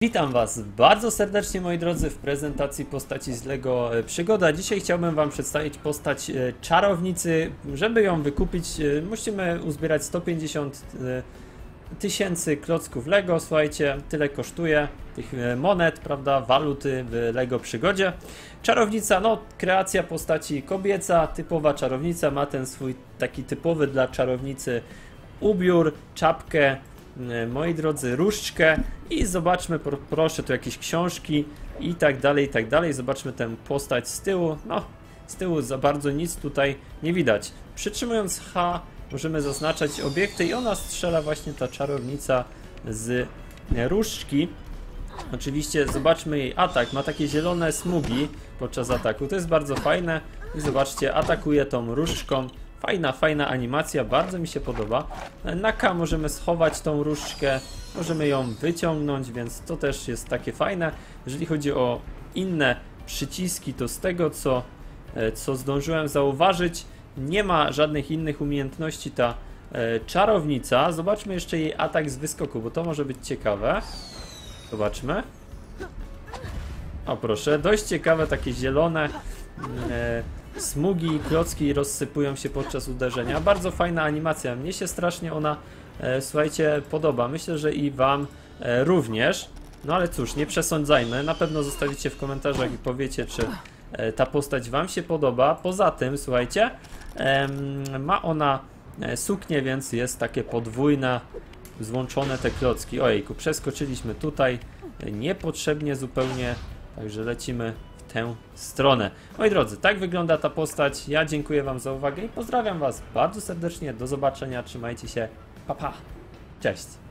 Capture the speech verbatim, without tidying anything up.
Witam Was bardzo serdecznie, moi drodzy, w prezentacji postaci z LEGO Przygoda. Dzisiaj chciałbym Wam przedstawić postać czarownicy. Żeby ją wykupić, musimy uzbierać sto pięćdziesiąt tysięcy klocków LEGO. Słuchajcie, tyle kosztuje tych monet, prawda, waluty w LEGO Przygodzie. Czarownica, no, kreacja postaci kobieca, typowa czarownica, ma ten swój taki typowy dla czarownicy ubiór, czapkę, moi drodzy, różdżkę i zobaczmy, proszę, tu jakieś książki i tak dalej, i tak dalej. Zobaczmy tę postać z tyłu. No, z tyłu za bardzo nic tutaj nie widać. Przytrzymując H możemy zaznaczać obiekty i ona strzela, właśnie ta czarownica, z różdżki. Oczywiście zobaczmy jej atak, ma takie zielone smugi podczas ataku, to jest bardzo fajne i zobaczcie, atakuje tą różdżką. Fajna, fajna animacja, bardzo mi się podoba. Na K możemy schować tą różdżkę, możemy ją wyciągnąć, więc to też jest takie fajne. Jeżeli chodzi o inne przyciski, to z tego co, co zdążyłem zauważyć, nie ma żadnych innych umiejętności ta e, czarownica. Zobaczmy jeszcze jej atak z wyskoku, bo to może być ciekawe. Zobaczmy. O proszę, dość ciekawe, takie zielone e, smugi i klocki rozsypują się podczas uderzenia. Bardzo fajna animacja. Mnie się strasznie ona, e, słuchajcie, podoba. Myślę, że i Wam e, również. No ale cóż, nie przesądzajmy. Na pewno zostawicie w komentarzach i powiecie, czy e, ta postać Wam się podoba. Poza tym, słuchajcie, e, ma ona e, suknię, więc jest takie podwójne, złączone te klocki. Ojejku, przeskoczyliśmy tutaj e, niepotrzebnie zupełnie, także lecimy tę stronę. Moi drodzy, tak wygląda ta postać. Ja dziękuję Wam za uwagę i pozdrawiam Was bardzo serdecznie. Do zobaczenia, trzymajcie się. Pa, pa. Cześć.